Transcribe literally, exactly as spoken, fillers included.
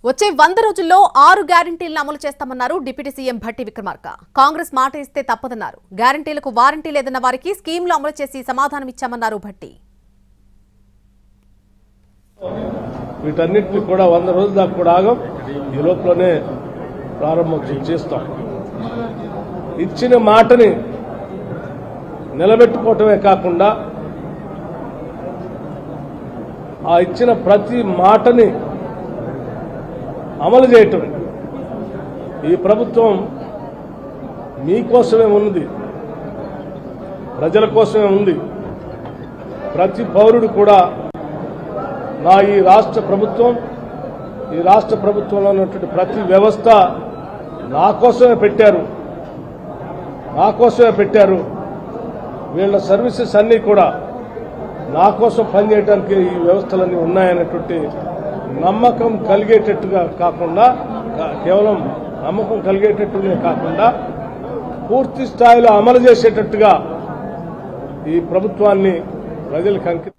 వచ్చే వంద రోజుల్లో ఆరు గ్యారంటీలను అమలు చేస్తామన్నారు డిప్యూటీ సీఎం భట్టి విక్రమార్క. కాంగ్రెస్ మాట ఇస్తే తప్పదన్నారు. గ్యారంటీలకు వారంటీ లేదన్న వారికి స్కీమ్లు అమలు చేసి సమాధానం ఇచ్చామన్నారు భట్టి. వీటన్నిటిని కూడా వంద రోజుల దాకా కూడా ఆగం, ఈ లోపలనే ప్రారంభం చేస్తాం. ఇచ్చిన మాటని నిలబెట్టుకోవటమే కాకుండా ఆ ఇచ్చిన ప్రతి మాటని అమలు చేయటమే. ఈ ప్రభుత్వం మీకోసమే ఉంది, ప్రజల కోసమే ఉంది. ప్రతి పౌరుడు కూడా నా ఈ రాష్ట్ర ప్రభుత్వం, ఈ రాష్ట్ర ప్రభుత్వంలో ఉన్నటువంటి ప్రతి వ్యవస్థ నా కోసమే పెట్టారు, నా కోసమే పెట్టారు. వీళ్ళ సర్వీసెస్ అన్నీ కూడా నా కోసం పనిచేయడానికి ఈ వ్యవస్థలన్నీ ఉన్నాయనేటువంటి నమ్మకం కలిగేటట్టుగా కాకుండా, కేవలం నమ్మకం కలిగేటట్టుగా కాకుండా పూర్తి స్థాయిలో అమలు చేసేటట్టుగా ఈ ప్రభుత్వాన్ని ప్రజలకు అంకితం